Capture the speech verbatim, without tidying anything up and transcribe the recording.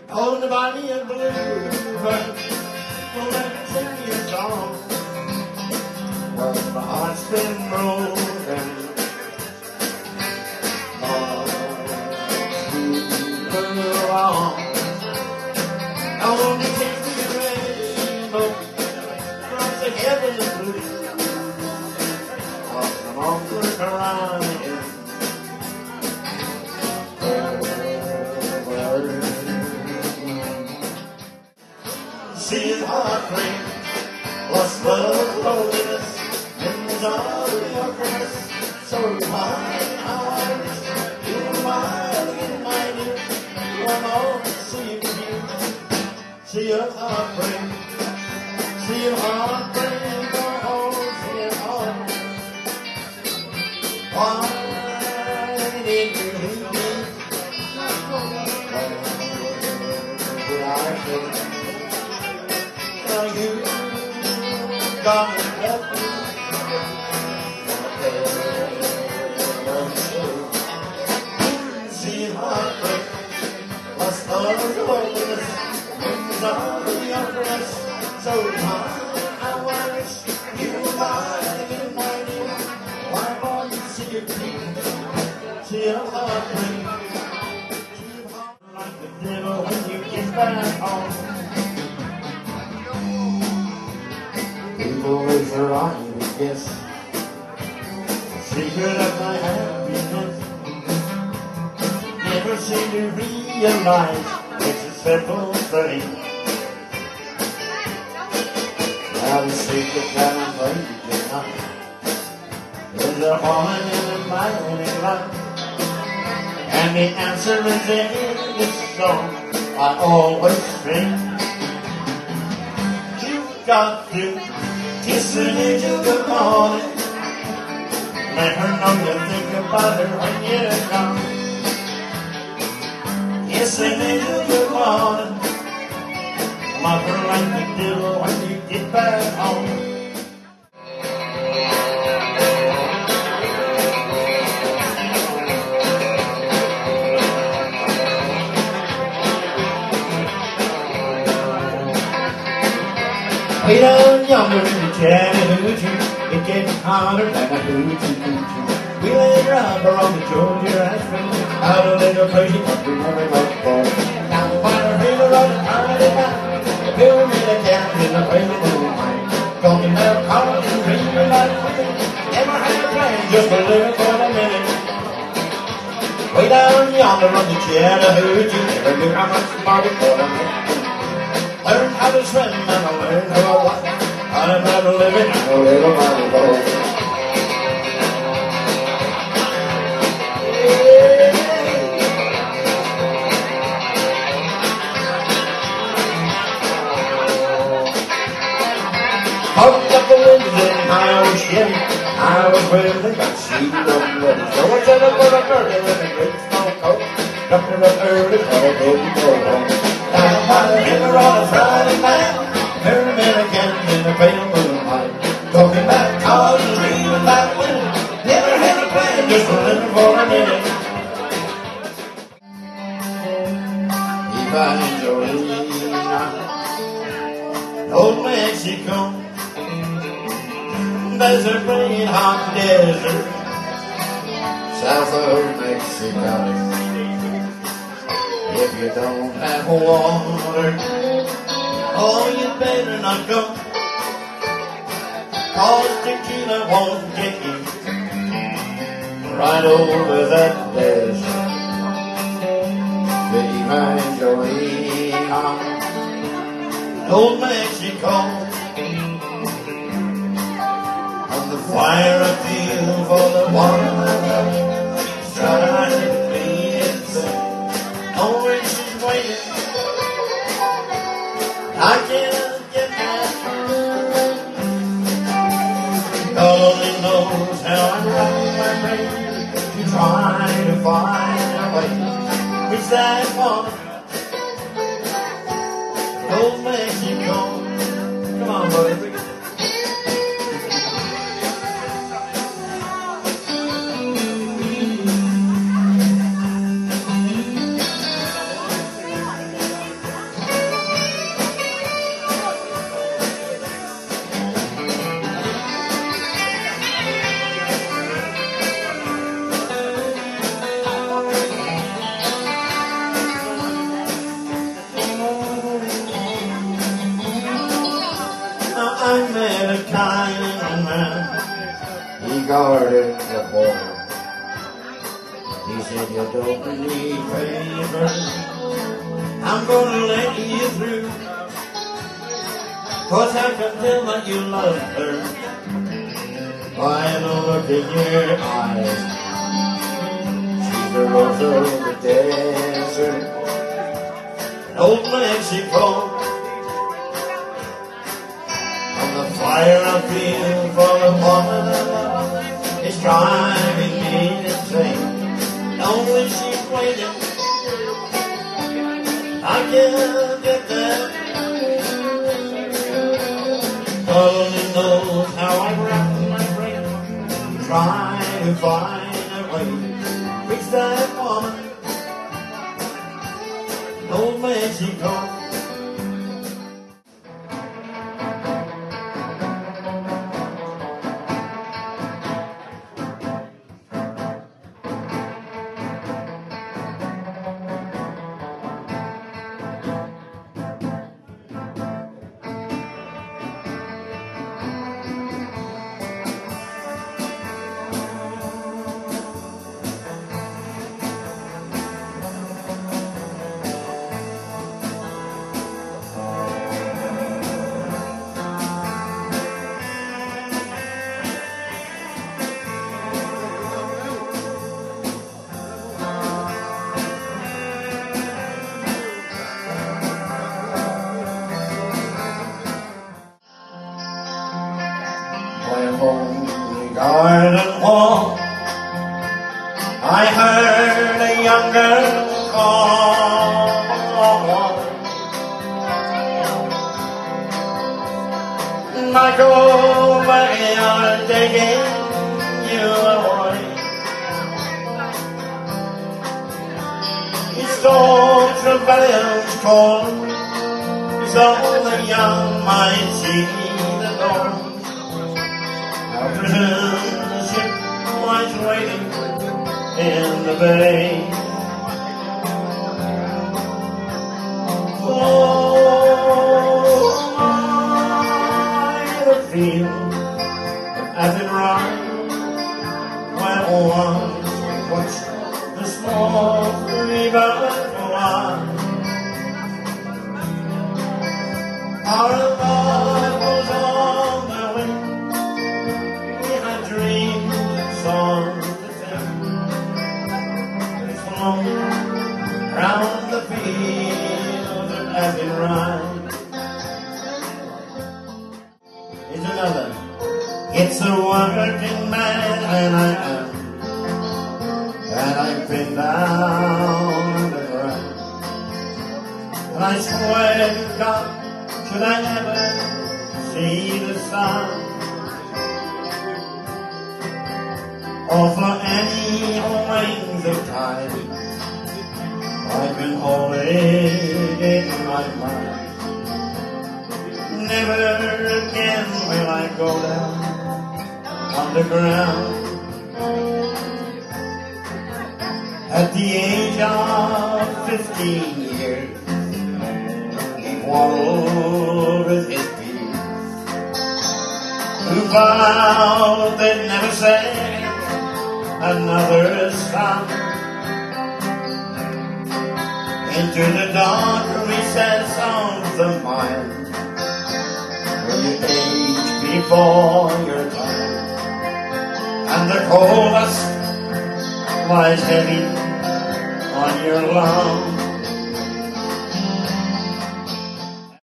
on the body of blue, but will never sing you a song. Well, my heart's been broken. Oh, too long. I want to take the rainbow across the heavenly blue. I'll come on, look around again. See his heart break, lost love, loneliness, memories of your caress. So mine, how I wish you were mine in my ear. One more to see you here. See your heart break, see your heart break, oh, see your heart break. Why did you leave me? Did I feel you gone and left me? See your heart break, lost all of your loneliness, memories of your caress. So mine, how I wish you were mine in my ear. Why won't you see your teeth? See your heart break, see your heart like the devil when you get back home. People raise their eyes and guess the secret of my happiness. Never seem to realize it's a simple thing. Now the secret that I'm waiting tonight is a woman in a mighty life, and the answer is in this song I always sing. You've got to kiss an angel good morning. Let her know you think about her when you come. Kiss an angel good morning. Love her like the devil when you get back home. Way down yonder in the Chattahoochee, it gets hotter than a hoochie coochie. We lay rubber on the Georgia asphalt, out a little crazy country where we like for. Now we find a river on the tiny mountain, a pyramid of cabins in the pale moonlight. Talking about college and dreaming like women, never had a plan, just a living for a minute. Way down yonder on the Chattahoochee, never knew how much the market for a minute. Learn how to swim and I learned how to walk. I learned how to live in a little bottle boat. Pumped up the winds and I was shitty. I was really got she wasn't ready. So I set up for a birthday with a great small coat. Jumped her up early for a baby go home. Down by the river on a Friday night, pyramid again in the pale moonlight. Talking about college and dreaming about winning. Never had a plan, just living for a minute. Evangelina, Old Mexico, there's a great hot desert south of Mexico. If you don't have water, oh, you better not go, 'cause tequila won't get you right over that desert. The Evangelina, Old Mexico, on the fire appeal for the one I love. She's trying to be insane. Oh, when she's waiting, I can't get that. God only knows how I run my brain to try to find a way. Which that one, Old Mexico. Come on, buddy. I met a kind man. He guarded the border. He said, you don't need favors. I'm gonna let you through. Cause I can tell that you love her by the look in your eyes. She's the rose of the desert, an old Mexico. From the fire I feel for the woman I love, it's driving me insane. And when she's waiting, I can't get there. God only knows how I wrap my brain, try to find a way to fix that woman in old Mexico. On the garden wall, I heard a young girl call. Michael, they are taking you away. He stole Trevelyan's corn, so the young might see the dawn. Our prison ship was waiting in the bay. Oh, I the field of acid rock, where once we watched the small river flow. Our love was on the wing. Dreams and songs to sing. It's flown round the fields of acid rhyme. It's another. It's a working man, and I am, and I've been down the ground. And I swear to God, should I ever see the sun, or for any rings of time I've been holding in my mind, never again will I go down underground. At the age of fifteen years, he quarreled with his peers, who vowed they'd never say another son. Into the dark recess of the mind, where you age before your time, and the cold dust lies heavy on your lungs.